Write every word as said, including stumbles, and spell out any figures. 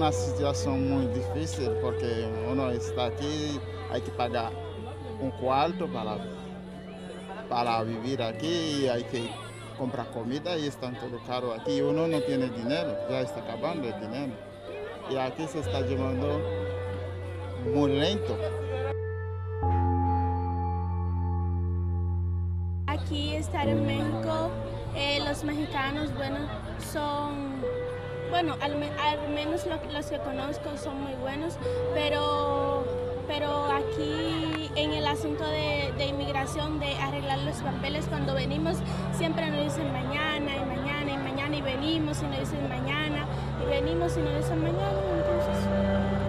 una situación muy difícil porque uno está aquí, hay que pagar un cuarto para, para vivir aquí, hay que comprar comida y está todo caro aquí. Uno no tiene dinero, ya está acabando el dinero. Y aquí se está llevando muy lento. Aquí estar en México, eh, los mexicanos, bueno, son, bueno, al, al menos lo, los que conozco son muy buenos, pero, pero aquí en el asunto de, de inmigración, de arreglar los papeles, cuando venimos siempre nos dicen mañana y mañana y mañana y venimos y nos dicen mañana y venimos y nos dicen mañana, entonces...